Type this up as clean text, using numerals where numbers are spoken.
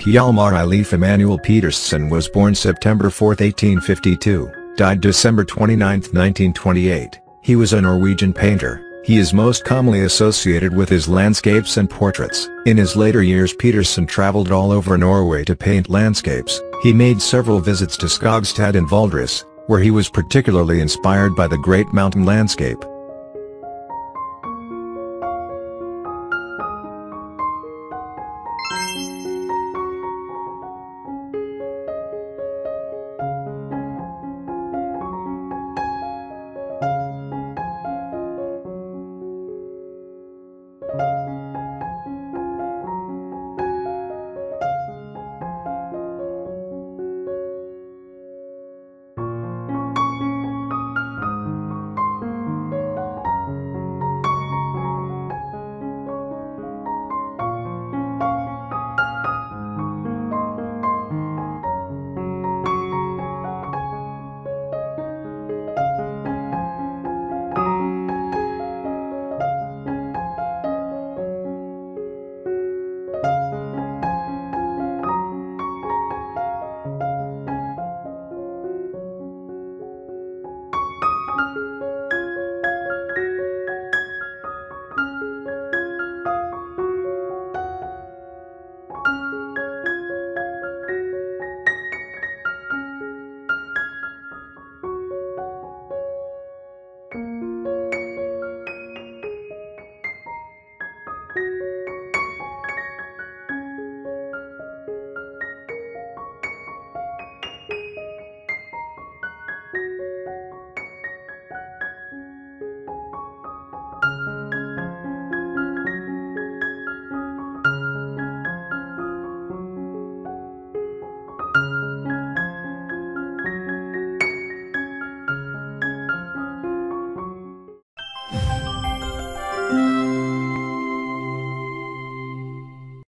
Hjalmar Eilif Emanuel Peterssen was born September 4, 1852, died December 29, 1928. He was a Norwegian painter. He is most commonly associated with his landscapes and portraits. In his later years, Peterssen traveled all over Norway to paint landscapes. He made several visits to Skogstad and Valdres, where he was particularly inspired by the great mountain landscape.